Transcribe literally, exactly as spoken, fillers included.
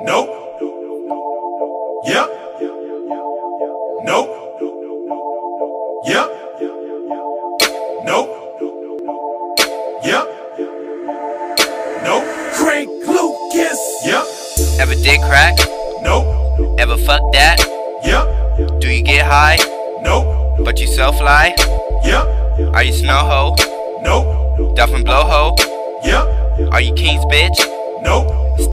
Nope. Yep. Nope. Yep. Nope. Yep. Nope. Craig Lucas. Yep. Ever did crack? Nope. Ever fuck that? Yep. Do you get high? Nope. But you so fly? Yep. Are you snow hoe? Nope. Duff and blow hoe? Yep. Are you King's bitch? Nope.